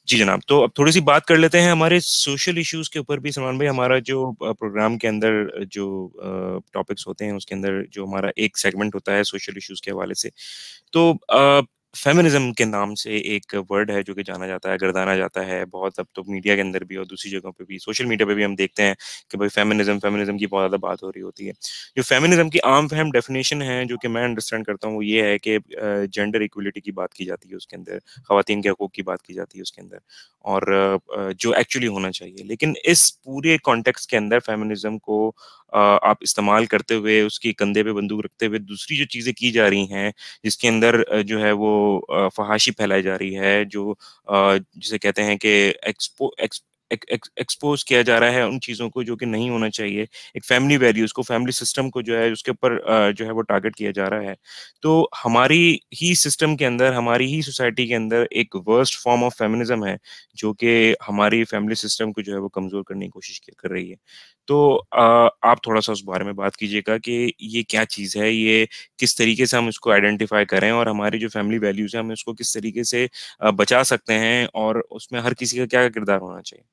जी जनाब, तो अब थोड़ी सी बात कर लेते हैं हमारे सोशल इश्यूज के ऊपर भी। सलमान भाई, हमारा जो प्रोग्राम के अंदर जो टॉपिक्स होते हैं उसके अंदर जो हमारा एक सेगमेंट होता है सोशल इश्यूज के हवाले से, तो फेमिनिज्म के नाम से एक वर्ड है जो कि जाना जाता है, गर्दाना जाता है बहुत। अब तो मीडिया के अंदर भी और दूसरी जगहों पे भी, सोशल मीडिया पे भी हम देखते हैं कि भाई फेमिनिज्म फेमिनिज्म की बहुत ज़्यादा बात हो रही होती है। जो फेमिनिज्म की आम फहम डेफिनेशन है जो कि मैं अंडरस्टैंड करता हूँ वो ये है कि जेंडर इक्वलिटी की बात की जाती है उसके अंदर, खवातीन के हकूक की बात की जाती है उसके अंदर, और जो एक्चुअली होना चाहिए। लेकिन इस पूरे कॉन्टेक्स्ट के अंदर फेमिनिज्म को आप इस्तेमाल करते हुए, उसकी कंधे पे बंदूक रखते हुए दूसरी जो चीज़ें की जा रही हैं, जिसके अंदर जो है वो फहाशी फैलाई जा रही है, जो जिसे कहते हैं कि एक्सपोज किया जा रहा है उन चीज़ों को जो कि नहीं होना चाहिए। एक फैमिली वैल्यूज को, फैमिली सिस्टम को जो है उसके ऊपर जो है वो टारगेट किया जा रहा है। तो हमारी ही सिस्टम के अंदर, हमारी ही सोसाइटी के अंदर एक वर्स्ट फॉर्म ऑफ फेमिनिज्म है जो कि हमारी फैमिली सिस्टम को जो है वो कमजोर करने की कोशिश कर रही है। तो आप थोड़ा सा उस बारे में बात कीजिएगा कि ये क्या चीज़ है, ये किस तरीके से हम इसको आइडेंटिफाई करें, और हमारी जो फैमिली वैल्यूज है हम इसको किस तरीके से बचा सकते हैं, और उसमें हर किसी का क्या किरदार होना चाहिए।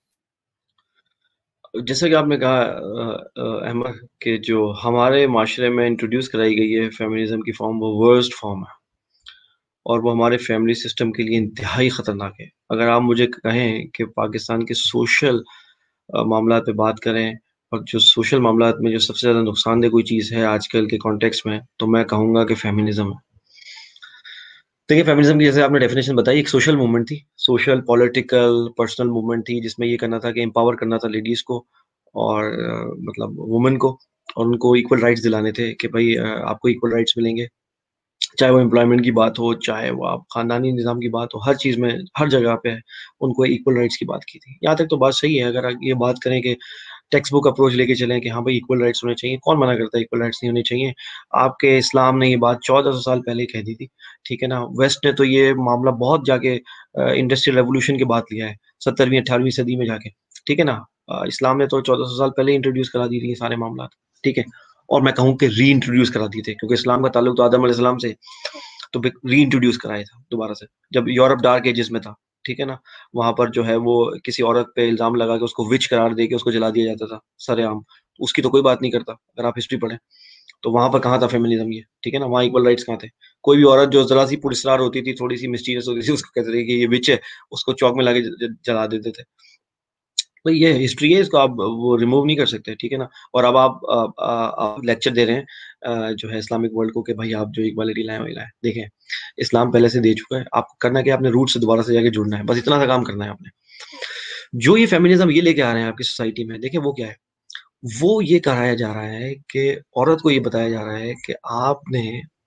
जैसा कि आपने कहा अहमद, कि जो हमारे माशरे में इंट्रोड्यूस कराई गई है फेमिनिज्म की फॉर्म, वो वर्स्ट फॉर्म है और वो हमारे फैमिली सिस्टम के लिए इंतहाई ख़तरनाक है। अगर आप मुझे कहें कि पाकिस्तान के सोशल मामला पे बात करें, और जो सोशल मामला में जो सबसे ज़्यादा नुकसानदेह कोई चीज़ है आजकल के कॉन्टेक्स्ट में, तो मैं कहूँगा कि फेमिनिज्म है। देखिए, फेमिनिज्म की जैसे आपने डेफिनेशन बताई, एक सोशल मूवमेंट थी, सोशल पॉलिटिकल पर्सनल मूवमेंट थी, जिसमें ये करना था कि एम्पावर करना था लेडीज़ को और मतलब वुमेन को, और उनको इक्वल राइट्स दिलाने थे कि भाई आपको इक्वल राइट्स मिलेंगे, चाहे वो एम्प्लॉयमेंट की बात हो, चाहे वो आप खानदानी निज़ाम की बात हो, हर चीज़ में, हर जगह पे उनको इक्वल राइट्स की बात की थी। यहाँ तक तो बात सही है। अगर ये बात करें कि टेक्स्ट बुक अप्रोच लेके चलें कि हाँ भाई इक्वल राइट्स होने चाहिए, कौन मना करता है इक्वल राइट्स नहीं होने चाहिए? आपके इस्लाम ने ये बात 1400 साल पहले कह दी थी, ठीक है ना? वेस्ट ने तो ये मामला बहुत जाके इंडस्ट्रियल रेवोल्यूशन के बाद लिया है, 17वीं 18वीं सदी में जाके, ठीक है ना? इस्लाम ने तो 1400 साल पहले इंट्रोड्यूस करा दी थी ये सारे मामला, ठीक है? और मैं कहूँ कि री इंट्रोड्यूस करा दिए थे, क्योंकि इस्लाम का ताल्लुक तो आदम अलैहिस्सलाम से, तो री इंट्रोड्यूस कराया था दोबारा से, जब यूरोप डार्क एजेस में था, ठीक है ना? वहां पर जो है वो किसी औरत पे इल्जाम लगा के उसको विच करार दे के उसको जला दिया जाता था सरेआम। उसकी तो कोई बात नहीं करता अगर आप हिस्ट्री पढ़ें, तो वहां पर कहाँ था फेमिनिज्म? ये ठीक है ना, वहाँ इक्वल राइट्स कहाँ थे? कोई भी औरत जो जरा सी पुरस्कार होती थी, थोड़ी सी मिस्टीरियस होती थी, उसको कहते थे कि ये विच है, उसको चौक में लाके जला देते थे। तो ये हिस्ट्री है, इसको आप वो रिमूव नहीं कर सकते, ठीक है ना? और अब आप लेक्चर दे रहे हैं जो है इस्लामिक वर्ल्ड को कि भाई आप जो इक्वालिटी लाए वही लाए। देखें, इस्लाम पहले से दे चुका है, आपको करना क्या, आपने रूट से दोबारा से जाके जुड़ना है, बस इतना सा काम करना है आपने। जो ये फेमिनिज्म ये लेके आ रहे हैं आपकी सोसाइटी में, देखें वो क्या है। वो ये कराया जा रहा है कि औरत को ये बताया जा रहा है कि आपने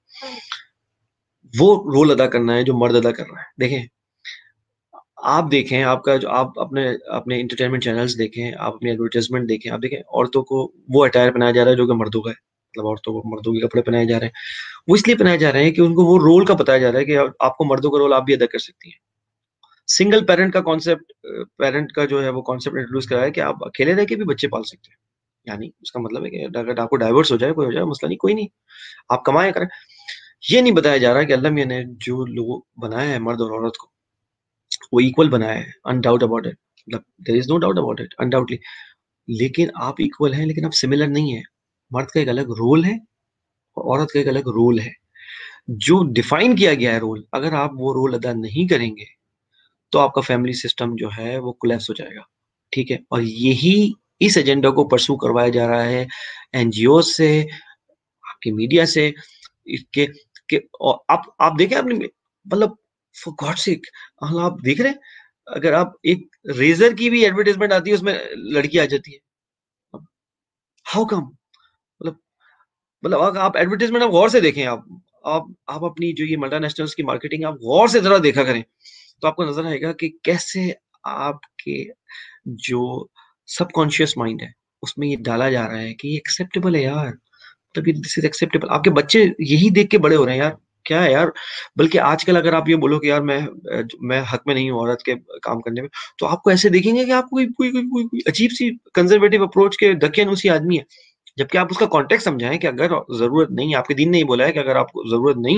वो रोल अदा करना है जो मर्द अदा कर रहा है। देखें, आप देखें, आपका जो आप अपने अपने एंटरटेनमेंट चैनल्स देखें, आप अपने एडवर्टाइजमेंट देखें, आप देखें औरतों को वो अटायर पहनाया जा रहा है जो कि मर्दों का है। मतलब औरतों को मर्दों के कपड़े पहनाए जा रहे हैं, वो इसलिए पहनाए जा रहे हैं कि उनको वो रोल का बताया जा रहा है कि आपको मर्दों का रोल आप भी अदा कर सकती हैं। सिंगल पेरेंट का कॉन्सेप्ट, पेरेंट का जो है वो कॉन्सेप्ट इंट्रोड्यूस कराया है कि आप अकेले रह के भी बच्चे पाल सकते हैं। यानी उसका मतलब है कि अगर आपको डाइवर्स हो जाए, कोई हो जाए, मसला नहीं, कोई नहीं, आप कमाएं करें। ये नहीं बताया जा रहा है कि अल्लाह मियां ने जो लोग बनाया है मर्द और औरत को, वो इक्वल बनाया है, अनडाउट अबाउट इट, मतलब there is no doubt about it, undoubtedly. लेकिन आप इक्वल हैं, लेकिन आप सिमिलर नहीं है। मर्द का एक अलग रोल है और औरत का एक अलग रोल है, जो डिफाइन किया गया है रोल। अगर आप वो रोल अदा नहीं करेंगे तो आपका फैमिली सिस्टम जो है वो कोलैप्स हो जाएगा, ठीक है? और यही इस एजेंडा को परसू करवाया जा रहा है एनजीओ से, आपके मीडिया से, के और आप देखें, आपने मतलब फॉर गॉड सेक, आप देख रहे हैं, अगर आप एक रेजर की भी एडवर्टाइजमेंट आती है उसमें लड़की आ जाती है। How come? मतलब मतलब अगर आप एडवर्टाइजमेंट आप गौर से देखें, आप अपनी जो ये मल्टीनेशनल्स की मार्केटिंग आप गौर से जरा देखा करें, तो आपको नजर आएगा कि कैसे आपके जो सबकॉन्शियस माइंड है उसमें ये डाला जा रहा है कि ये एक्सेप्टेबल है यार, तभी दिस इज एक्सेप्टेबल। आपके बच्चे यही देख के बड़े हो रहे हैं यार, क्या है यार। बल्कि आजकल अगर आप ये बोलो कि यार मैं हक में नहीं हूँ औरत के काम करने में, तो आपको ऐसे देखेंगे कि आप कोई अजीब सी कंजर्वेटिव अप्रोच के दकियानूसी आदमी है। जबकि आप उसका कॉन्टेक्स्ट समझाएं कि अगर जरूरत नहीं है, आपके दीन ने ही बोला है कि अगर आपको जरूरत नहीं है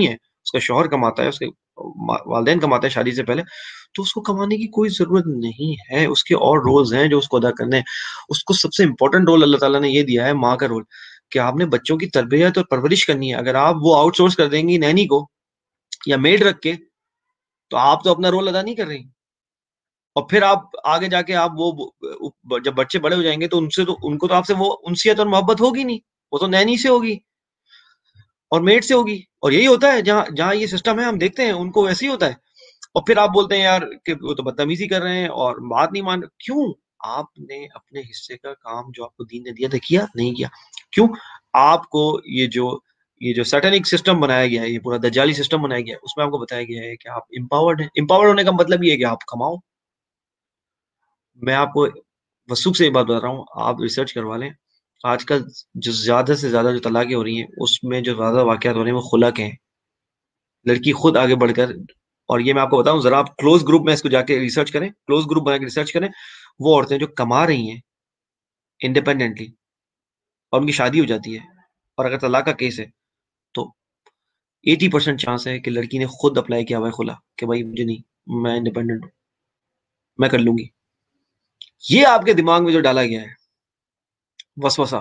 उसका शौहर कमाता है, उसके वालिदैन कमाते हैं शादी से पहले, तो उसको कमाने की कोई ज़रूरत नहीं है, उसके और रोल्स हैं जो उसको अदा करने हैं। उसको सबसे इम्पोर्टेंट रोल अल्लाह ताला ने ये दिया है, माँ का रोल, कि आपने बच्चों की तरबियत और परवरिश करनी है। अगर आप वो आउटसोर्स कर देंगी नैनी को या मेड रख के, तो आप तो अपना रोल अदा नहीं कर रही। और फिर आप आगे जाके आप जब बच्चे बड़े हो जाएँगे तो उनको तो आपसे वो उनसियत और मोहब्बत होगी नहीं, वो तो नैनी से होगी और मेड से होगी। और यही होता है जहाँ जहाँ ये सिस्टम है, हम देखते हैं उनको वैसे ही होता है। और फिर आप बोलते हैं यार कि वो तो बदतमीज़ी कर रहे हैं और बात नहीं मान, क्यों? आपने अपने हिस्से का काम जो आपको दीन ने दिया था किया? नहीं किया। क्यों? आपको ये जो सैटेनिक सिस्टम बनाया गया है, ये पूरा दज्जाली सिस्टम बनाया गया है, उसमें आपको बताया गया है कि आप एम्पावर्ड हैं। एम्पावर्ड होने का मतलब ये है कि आप कमाओ। मैं आपको वसूख से एक बात बता रहा हूँ, आप रिसर्च करवा लें। आजकल जो ज़्यादा से ज़्यादा जो तलाक़ें हो रही हैं, उसमें जो ज़्यादा वाक़यात हो रहे हैं, वो खुला के हैं। लड़की खुद आगे बढ़कर, और ये मैं आपको बताऊँ, ज़रा आप क्लोज़ ग्रुप में इसको जाके रिसर्च करें, क्लोज़ ग्रुप बना के रिसर्च करें, वो औरतें जो कमा रही हैं इंडिपेंडेंटली और उनकी शादी हो जाती है और अगर तलाक का केस है, तो 80% चांस है कि लड़की ने खुद अप्लाई किया हुआ है खुला, कि भाई मुझे नहीं, मैं इंडिपेंडेंट हूँ, मैं कर लूँगी। ये आपके दिमाग में जो डाला गया है, वसवसा,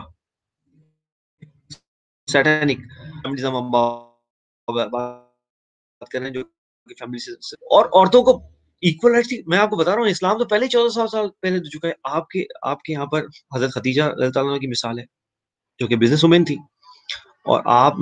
सैटेनिक फेमिनिज़्म हम बात कर रहे हैं, जो कि फैमिली से और औरतों को इक्वल राइट्स की, मैं आपको बता रहा हूँ, इस्लाम तो पहले ही 1400 साल पहले दे चुका है। आपके आपके यहाँ पर हज़रत खदीजा रज़ियल्लाहु ताला अन्हा की मिसाल है, जो कि बिज़नेस वुमन थी, और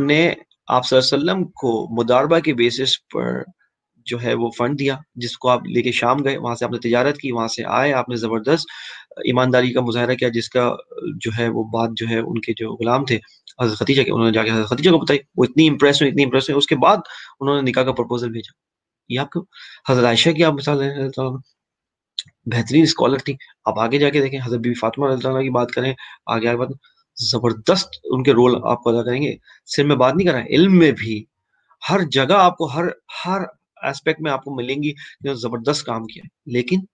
आप सल्लल्लाहु अलैहि वसल्लम को मुदारबा के बेसिस पर जो है वो फंड दिया, जिसको आप लेके शाम गए, वहाँ से आपने तिजारत की, वहाँ से आए, आपने ज़बरदस्त ईमानदारी का मुज़ाहरा किया, जिसका जो है वो बात जो है उनके जो गुलाम थे, हज़रत खदीजा के, उन्होंने जाके हज़रत खदीजा को बताई। वो इतनी इम्प्रेस हुई, उसके बाद उन्होंने निकाह का प्रपोज़ल भेजा। ये आपको हज़रत आयशा की आप मिसाल ले तो बेहतरीन स्कॉलर थी। आप आगे जाके देखें, हज़रत बीबी फ़ातिमा रज़ियल्लाहु अन्हा की बात करें, आगे बात, ज़बरदस्त उनके रोल आपको अदा करेंगे। सिर्फ़ मैं बात नहीं कर रहा, इल्म में भी हर जगह आपको हर हर एस्पेक्ट में आपको मिलेंगी, जो ज़बरदस्त काम किया है। लेकिन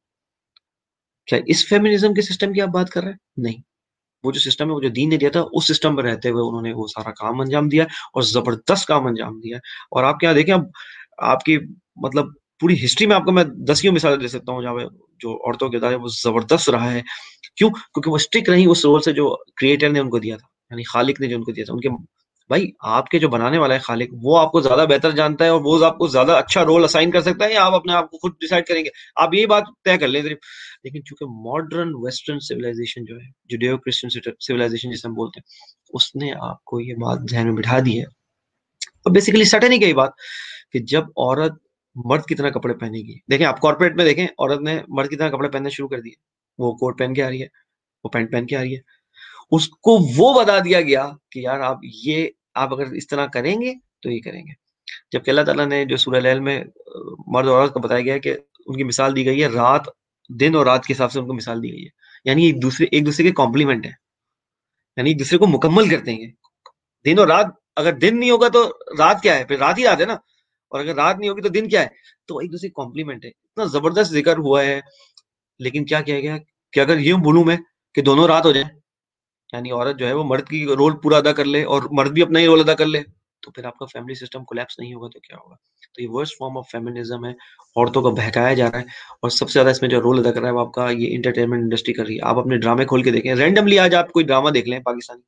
क्या इस फेमिनिज़्म के सिस्टम की आप बात कर रहे हैं? नहीं। वो जो सिस्टम है, वो जो दीन ने दिया था, उस सिस्टम में रहते हुए उन्होंने वो सारा काम अंजाम दिया है और ज़बरदस्त काम अंजाम दिया है। और आप क्या देखें, अब आपकी मतलब पूरी हिस्ट्री में आपको मैं 10 यूँ मिसालें दे सकता हूँ, जहाँ पे जो औरतों का किरदार है, वो ज़बरदस्त रहा है। क्यों? क्योंकि वो स्टिक रहीं उस रोल से जो क्रिएटर ने उनको दिया था, यानी खालिक ने जो उनको दिया था। उनके भाई, आपके जो बनाने वाला है खालिक, वो आपको ज़्यादा बेहतर जानता है और वो आपको ज़्यादा अच्छा रोल असाइन कर सकता है, या आप अपने आप को खुद डिसाइड करेंगे। आप ये बात तय कर लें सिर्फ़। लेकिन चूँकि मॉडर्न वेस्टर्न सिविलाइज़ेशन जो है, जुडेओ क्रिश्चियन सिविलाइज़ेशन जिसे हम बोलते हैं, उसने आपको ये बात ज़हन में बिठा दी है। अब बेसिकली सैटेनिक है ये बात, कि जब औरत मर्द की तरह कपड़े पहनेगी, देखें आप कॉर्पोरेट में देखें, औरत ने मर्द की तरह कपड़े पहनने शुरू कर दिए। वो कोट पहन के आ रही है, वो पैंट पहन के आ रही है। उसको वो बता दिया गया कि यार आप अगर इस तरह करेंगे, तो ये करेंगे। जबकि अल्लाह ताला ने जो सूरह लैल में मर्द और औरत को बताया गया है कि उनकी मिसाल दी गई है, दिन और रात के हिसाब से उनको मिसाल दी गई है। यानी एक-दूसरे के कॉम्प्लीमेंट हैं, यानी एक-दूसरे को मुकम्मल करते हैं। दिन और रात, अगर दिन नहीं होगा तो रात क्या है? फिर रात ही रात है ना, और अगर रात नहीं होगी तो दिन क्या है? तो एक-दूसरे के कॉम्प्लीमेंट है। इतना ज़बरदस्त ज़िक्र हुआ है, लेकिन क्या किया गया कि अगर यूँ बोलूँ मैं कि दोनों रात हो जाए, यानी औरत जो है वो मर्द की रोल पूरा अदा कर ले और मर्द भी अपना ही रोल अदा कर ले, तो फिर आपका फैमिली सिस्टम कोलैप्स नहीं होगा तो क्या होगा? तो ये वर्स्ट फॉर्म ऑफ फेमिनिज़्म है, औरतों को बहकाया जा रहा है, और सबसे ज़्यादा इसमें जो रोल अदा कर रहा है वो आपका ये एंटरटेनमेंट इंडस्ट्री कर रही है। आप अपने ड्रामे खोल के देखें, रैंडमली आज आप कोई ड्रामा देख लें पाकिस्तानी,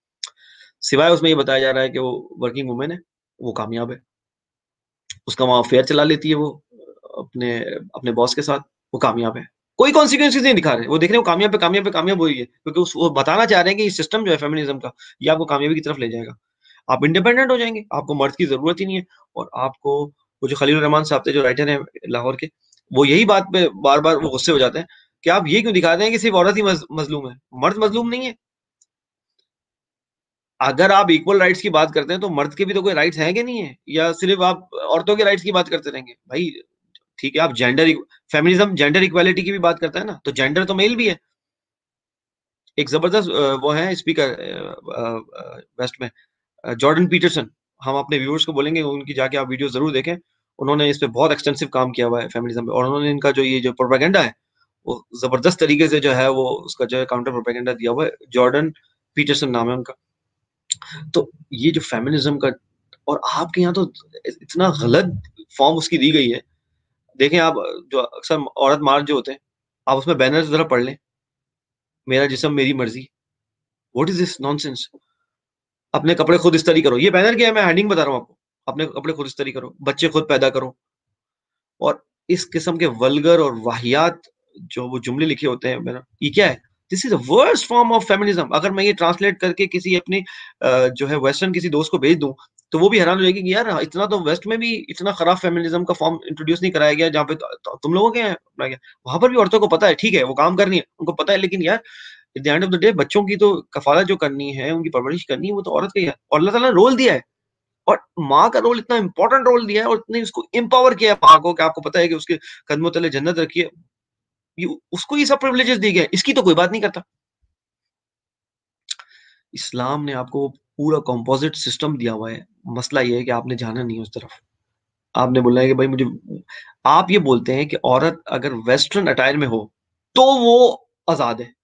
सिवाय उसमें ये बताया जा रहा है कि वो वर्किंग वुमन है, वो कामयाब है, उसका वहाँ अफ़ेयर चला लेती है वो अपने अपने बॉस के साथ, वो कामयाब है। कोई कॉन्सिक्वेंसेज़ नहीं दिखा रहे, वो देख रहे हैं वो कामयाब पे कामयाब हुई है, क्योंकि वो बताना चाह रहे हैं कि ये सिस्टम जो है फेमिनिज़्म का, ये आपको कामयाबी की तरफ ले जाएगा। आप इंडिपेंडेंट हो जाएँगे, आपको मर्द की ज़रूरत ही नहीं है, और आपको वो जो खलील रहमान साहब थे, जो राइटर हैं लाहौर के, वो यही बात पे बार-बार वो गुस्से हो जाते हैं कि आप ये क्यों दिखा रहे हैं कि सिर्फ़ औरत ही मज़लूम है, मर्द मज़लूम नहीं है। अगर आप इक्वल राइट्स की बात करते हैं, तो मर्द के भी तो कोई राइट्स हैं कि नहीं है? या सिर्फ़ आप औरतों के राइट्स की बात करते रहेंगे? भाई ठीक है, आप फेमिनिज़्म जेंडर इक्वालिटी की भी बात करता है ना, तो जेंडर तो मेल भी है। एक ज़बरदस्त वो है स्पीकर वेस्ट में, जॉर्डन पीटरसन। हम अपने व्यूअर्स को बोलेंगे उनकी जाके आप वीडियो ज़रूर देखें। उन्होंने इस पे बहुत एक्सटेंसिव काम किया हुआ है फेमिनिज़्म पे, और उन्होंने इनका जो ये जो प्रोपेगेंडा है, वो ज़बरदस्त तरीके से जो है वो उसका जो है काउंटर प्रोपेगेंडा दिया हुआ है। जॉर्डन पीटरसन नाम है उनका। तो ये जो फेमिनिज़्म का और आपके यहाँ तो इतना गलत फॉर्म उसकी दी गई है। देखें आप, जो अक्सर औरत मार्च जो होते हैं, आप उसमें बैनर ज़रा पढ़ लें, मेरा जिस्म मेरी मर्ज़ी। What is this nonsense? अपने कपड़े खुद इस्त्री करो। ये बैनर क्या है, मैं हेडिंग बता रहा हूँ आपको। अपने कपड़े खुद इस्त्री करो, बच्चे खुद पैदा करो। और इस किस्म के वल्गर और वाहियात जो वो जुमले लिखे होते हैं मेरा, ये क्या है? This is the worst form of feminism. अगर मैं ये ट्रांसलेट करके किसी अपनी जो है वेस्टर्न किसी दोस्त को भेज दूँ, तो वो भी हैरान हो जाएगी कि यार इतना तो वेस्ट में भी इतना खराब फेमिनिज़्म का फॉर्म इंट्रोड्यूस नहीं कराया गया, जहाँ पे तुम लोगों के यहाँ अपनाया गया। वहाँ पर भी औरतों को पता है, ठीक है, वो काम कर रही है, उनको पता है, लेकिन यार at the end of the day बच्चों की तो कफ़ालत जो करनी है, उनकी परवरिश करनी है, वो तो औरत का ही है। और अल्लाह ताला ने रोल दिया है। और माँ का रोल इतना इंपॉर्टेंट रोल दिया है और इतने उसको एम्पावर किया है माँ को, कि आपको पता है कि उसके कदमों तले जन्नत रखी है। उसको ये सब प्रिविलेजेस दिए गए, इसकी तो कोई बात नहीं करता। इस्लाम ने आपको पूरा कंपोजिट सिस्टम दिया हुआ है। मसला ये है कि आपने जाना नहीं है उस तरफ। आपने बोला है कि भाई मुझे, आप ये बोलते हैं कि औरत अगर वेस्टर्न अटायर में हो तो वो आजाद है।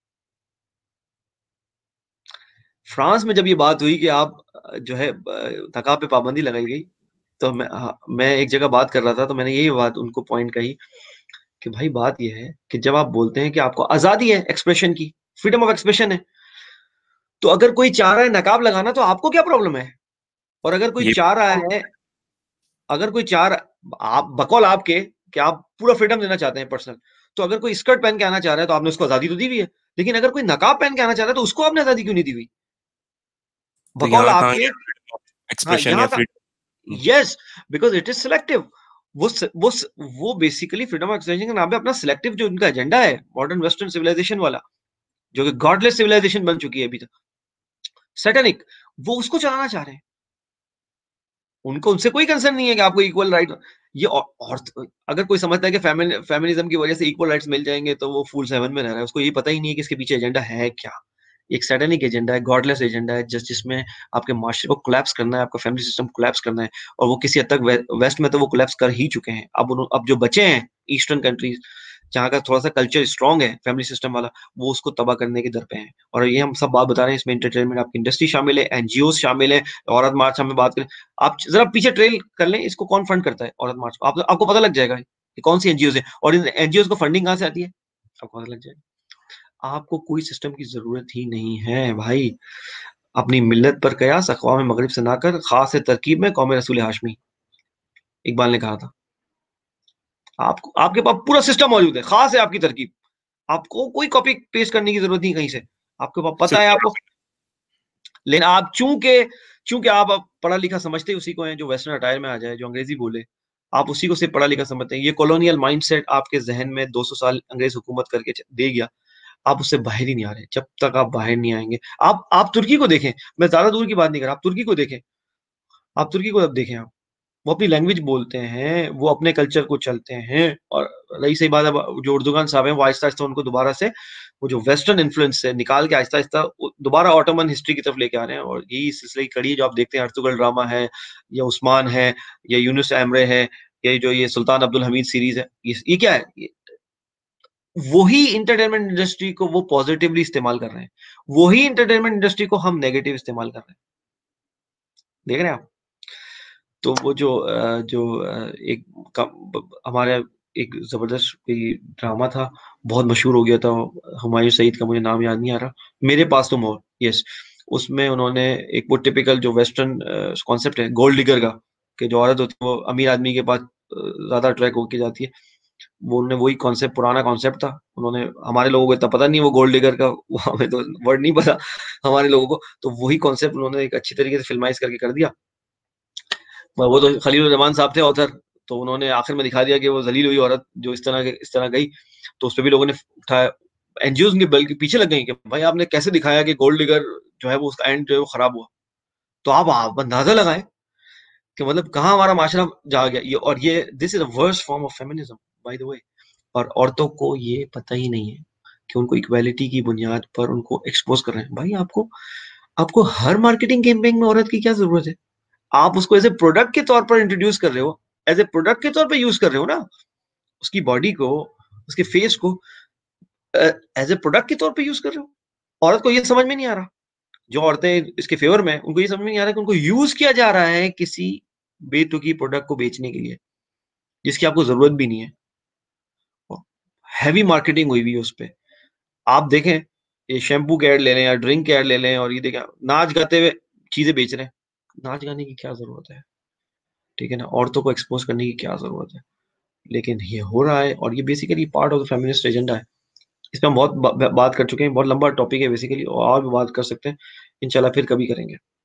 फ्रांस में जब ये बात हुई कि आप जो है नकाब पे पाबंदी लगाई गई, तो मैं एक जगह बात कर रहा था, तो मैंने यही बात उनको पॉइंट कही कि भाई बात ये है कि जब आप बोलते हैं कि आपको आजादी है एक्सप्रेशन की, फ्रीडम ऑफ एक्सप्रेशन है, तो अगर कोई चाह रहा है नकाब लगाना, तो आपको क्या प्रॉब्लम है? और अगर कोई ये चाह रहा है, अगर कोई चाह रहा, आप बकौल आपके कि आप पूरा फ्रीडम देना चाहते हैं पर्सनल, तो अगर कोई स्कर्ट पहन के आना चाह रहा है, तो आपने उसको आजादी तो दी हुई है। लेकिन अगर कोई नकाब पहन के आना चाह रहा है, तो उसको आपने आजादी क्यों नहीं दी हुई? तो बकौल यहाँ कहाँ आपके। गया फ्रीडम ऑफ हाँ, एक्सप्रेशन या यहाँ का, freedom? Yes, because it is selective. वो बेसिकली फ्रीडम ऑफ एक्सप्रेशन के नाम पे अपना सिलेक्टिव जो उनका एजेंडा है, मॉडर्न वेस्टर्न सिविलाइजेशन वाला, जो कि गॉडलेस सिविलाइजेशन बन चुकी है अभी तक, सैटेनिक, वो उसको चलाना चाह रहे हैं। उनको उनसे कोई कंसर्न नहीं है कि आपको इक्वल राइट। ये और अगर कोई समझता है कि फेमिनिज्म की वजह से इक्वल राइट्स मिल जाएंगे, तो वो फूल्स हेवन में रह रहा है। उसको ये पता ही नहीं है कि इसके पीछे एजेंडा है क्या। एक सैटेनिक एजेंडा है, गॉडलेस एजेंडा है, जिसमें आपके माशरे को कोलैप्स करना है, आपका फैमिली सिस्टम कोलैप्स करना है। और वो किसी हद तक वेस्ट में तो वो कोलैप्स कर ही चुके हैं। अब जो बचे हैं ईस्टर्न कंट्रीज, जहाँ का थोड़ा सा कल्चर स्ट्रांग है फैमिली सिस्टम वाला, वो उसको तबाह करने के दर पे हैं। और ये हम सब बात बता रहे हैं, इसमें एंटरटेनमेंट आपकी इंडस्ट्री शामिल है, एनजीओ शामिल है। औरत मार्च हम बात करें, आप जरा पीछे ट्रेल कर लें, इसको कौन फंड करता है औरत मार्च को, आपको पता लग जाएगा कि कौन सी एनजीओ है और इन एनजीओ को फंडिंग कहाँ से आती है, आपको पता लग जाएगा। आपको कोई सिस्टम की जरूरत ही नहीं है भाई। अपनी मिल्लत पर कयास अक़वाम मगरिब से ना कर, खास तरकीब में कौम रसूल हाशमी, इकबाल ने कहा था। आपको, आपके पास पूरा सिस्टम मौजूद है, खास है आपकी तरकीब, आपको कोई कॉपी पेस्ट करने की जरूरत नहीं कहीं से, आपके पास पता है आपको। लेकिन आप चूंकि चूंकि आप पढ़ा लिखा समझते उसी को हैं, जो वेस्टर्न अटायर में आ जाए, जो अंग्रेजी बोले, आप उसी को सिर्फ पढ़ा लिखा समझते हैं। ये कॉलोनियल माइंडसेट आपके जहन में 200 साल अंग्रेज हुकूमत करके दे गया, आप उससे बाहर ही नहीं आ रहे। जब तक आप बाहर नहीं आएंगे, आप तुर्की को देखें, मैं ज्यादा दूर की बात नहीं कर रहा, आप तुर्की को देखें, आप तुर्की को अब देखें, आप, वो अपनी लैंग्वेज बोलते हैं, वो अपने कल्चर को चलते हैं। और रही सही बात है, जो उर्दुगान साहब हैं, वो आहिस्ता आहिस्ता उनको दोबारा से वो जो वेस्टर्न इन्फ्लुएंस से निकाल के आहिस्ता आहिस्ता दोबारा ऑटोमन हिस्ट्री की तरफ लेके आ रहे हैं। और यही सिलसिले की कड़ी जो आप देखते हैं, अर्तुगरुल ड्रामा है, या उस्मान है, या यूनुस एमरे है, या जो ये सुल्तान अब्दुल हमीद सीरीज है, ये क्या है? वही इंटरटेनमेंट इंडस्ट्री को वो पॉजिटिवली इस्तेमाल कर रहे हैं, वही इंटरटेनमेंट इंडस्ट्री को हम नेगेटिव इस्तेमाल कर रहे हैं। देख रहे हैं आप? तो वो एक हमारा एक जबरदस्त कोई ड्रामा था, बहुत मशहूर हो गया था, हुमायूं सईद का मुझे नाम याद नहीं आ रहा, मेरे पास तुम हो, यस। उसमें उन्होंने एक वो टिपिकल जो वेस्टर्न कॉन्सेप्ट है गोल्ड डिगर का, कि जो औरत होती है वो अमीर आदमी के पास ज्यादा अट्रैक्ट होके जाती है, वो उन्होंने वही कॉन्सेप्ट, पुराना कॉन्सेप्ट था, उन्होंने, हमारे लोगों को इतना पता नहीं है वो गोल्ड डिगर का, हमें तो वर्ड नहीं पता हमारे लोगों को, तो वही कॉन्सेप्ट उन्होंने एक अच्छी तरीके से फिल्माइज करके कर दिया। वो तो खलील रहमान साहब थे ऑथर, तो उन्होंने आखिर में दिखा दिया कि वो जलील हुई औरत जो इस तरह गई, तो उस पर भी लोगों ने उठाया, एनजीओ के बल्कि पीछे लग गई कि भाई आपने कैसे दिखाया कि गोल्ड डिगर जो है वो उसका एंड जो है वो खराब हुआ। तो आप अंदाजा लगाएं कि मतलब कहाँ हमारा माशरा जा गया। ये this is the worst form of feminism by the way. और औरतों को ये पता ही नहीं है कि उनको इक्वालिटी की बुनियाद पर उनको एक्सपोज कर रहे हैं। भाई आपको आपको हर मार्केटिंग कैंपेन में औरत की क्या जरूरत है? आप उसको एज ए प्रोडक्ट के तौर पर इंट्रोड्यूस कर रहे हो, एज ए प्रोडक्ट के तौर पर यूज कर रहे हो ना, उसकी बॉडी को, उसके फेस को एज ए प्रोडक्ट के तौर पर यूज कर रहे हो। औरत को ये समझ में नहीं आ रहा। जो औरतें इसके फेवर में हैं, उनको ये समझ में नहीं आ रहा है कि उनको यूज़ किया जा रहा है किसी बेतुकी प्रोडक्ट को बेचने के लिए, जिसकी आपको ज़रूरत भी नहीं है। हेवी मार्केटिंग हुई हुई है उसपे। आप देखें, ये शैम्पू के ऐड ले लें या ड्रिंक के ऐड ले लें और ये देखें नाच गाते हुए चीज़ें बेच रहे हैं। नाच गाने की क्या ज़रूरत है? ठीक है ना? औरतों को एक्सपोज़ करने की क्या ज़रूरत है? लेकिन ये हो रहा है और ये basically part of the feminist agenda है। इस पे हम बहुत ब बात कर चुके हैं, बहुत लंबा टॉपिक है बेसिकली और भी बात कर सकते हैं। इंशाल्लाह फिर कभी करेंगे।